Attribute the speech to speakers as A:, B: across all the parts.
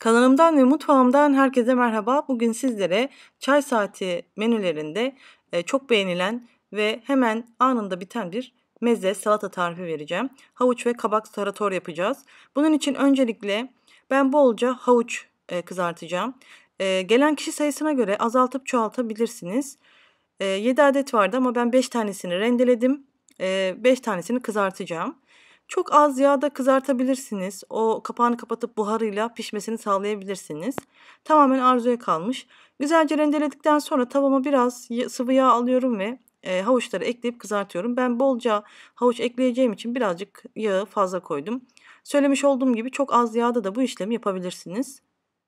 A: Kanalımdan ve mutfağımdan herkese merhaba. Bugün sizlere çay saati menülerinde çok beğenilen ve hemen anında biten bir meze salata tarifi vereceğim. Havuç ve kabak tarator yapacağız. Bunun için öncelikle ben bolca havuç kızartacağım. Gelen kişi sayısına göre azaltıp çoğaltabilirsiniz. 7 adet vardı ama ben 5 tanesini rendeledim. 5 tanesini kızartacağım. Çok az yağda kızartabilirsiniz. O kapağını kapatıp buharıyla pişmesini sağlayabilirsiniz. Tamamen arzuya kalmış. Güzelce rendeledikten sonra tavama biraz sıvı yağ alıyorum ve havuçları ekleyip kızartıyorum. Ben bolca havuç ekleyeceğim için birazcık yağı fazla koydum. Söylemiş olduğum gibi çok az yağda da bu işlemi yapabilirsiniz.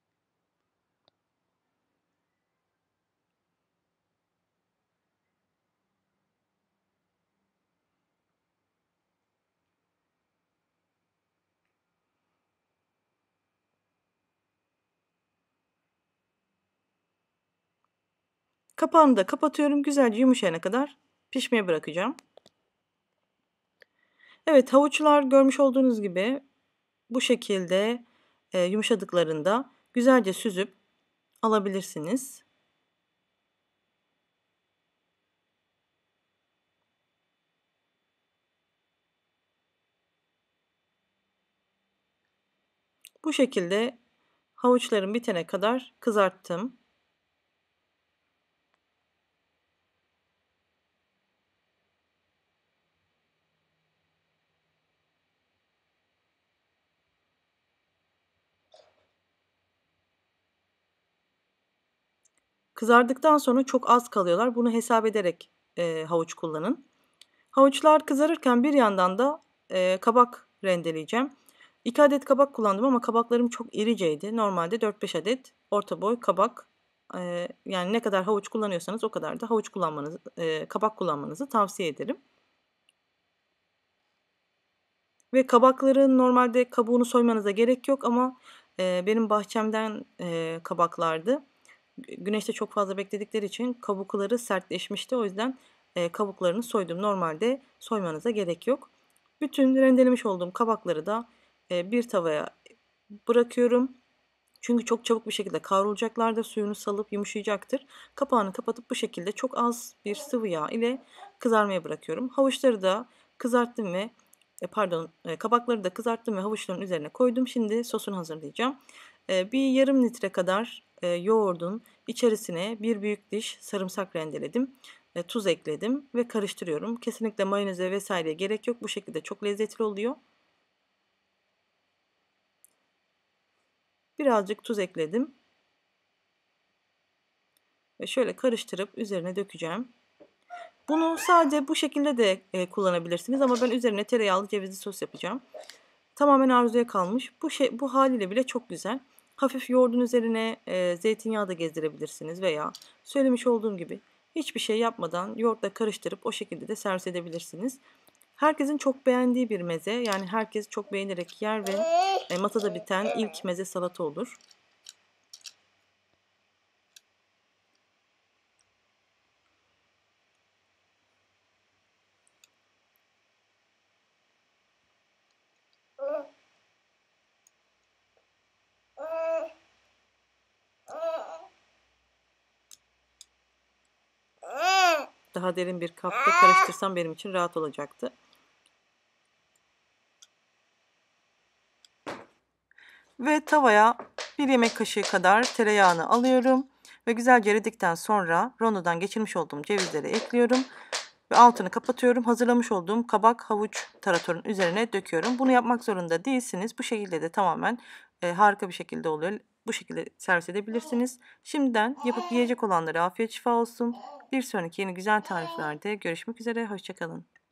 A: Kapağını da kapatıyorum. Güzelce yumuşayana kadar pişmeye bırakacağım. Evet, havuçlar görmüş olduğunuz gibi bu şekilde yumuşadıklarında güzelce süzüp alabilirsiniz. Bu şekilde havuçlarım bitene kadar kızarttım. Kızardıktan sonra çok az kalıyorlar. Bunu hesap ederek havuç kullanın. Havuçlar kızarırken bir yandan da kabak rendeleyeceğim. 2 adet kabak kullandım ama kabaklarım çok iriceydi. Normalde 4-5 adet orta boy kabak. Yani ne kadar havuç kullanıyorsanız o kadar da havuç kullanmanızı, kabak kullanmanızı tavsiye ederim. Ve kabakların normalde kabuğunu soymanıza gerek yok ama benim bahçemden kabaklardı. Güneşte çok fazla bekledikleri için kabukları sertleşmişti. O yüzden kabuklarını soydum. Normalde soymanıza gerek yok. Bütün rendelemiş olduğum kabakları da bir tavaya bırakıyorum. Çünkü çok çabuk bir şekilde kavrulacaklardır. Suyunu salıp yumuşayacaktır. Kapağını kapatıp bu şekilde çok az bir sıvı yağ ile kızarmaya bırakıyorum. Havuçları da kızarttım ve kabakları da kızarttım ve havuçların üzerine koydum. Şimdi sosunu hazırlayacağım. Bir yarım litre kadar yoğurdun içerisine bir büyük diş sarımsak rendeledim. Tuz ekledim ve karıştırıyorum. Kesinlikle mayoneze vesaire gerek yok. Bu şekilde çok lezzetli oluyor. Birazcık tuz ekledim. Ve şöyle karıştırıp üzerine dökeceğim. Bunu sadece bu şekilde de kullanabilirsiniz ama ben üzerine tereyağlı cevizli sos yapacağım. Tamamen arzuya kalmış. Bu haliyle bile çok güzel. Hafif yoğurdun üzerine zeytinyağı da gezdirebilirsiniz veya söylemiş olduğum gibi hiçbir şey yapmadan yoğurtla karıştırıp o şekilde de servis edebilirsiniz. Herkesin çok beğendiği bir meze. Yani herkes çok beğenerek yer ve masada biten ilk meze salata olur. Daha derin bir kapta karıştırsam benim için rahat olacaktı. Ve tavaya bir yemek kaşığı kadar tereyağını alıyorum. Ve güzelce eridikten sonra rondodan geçirmiş olduğum cevizleri ekliyorum. Ve altını kapatıyorum. Hazırlamış olduğum kabak havuç taratorun üzerine döküyorum. Bunu yapmak zorunda değilsiniz. Bu şekilde de tamamen harika bir şekilde oluyor. Bu şekilde servis edebilirsiniz. Şimdiden yapıp yiyecek olanlara afiyet şifa olsun. Bir sonraki yeni güzel tariflerde görüşmek üzere. Hoşça kalın.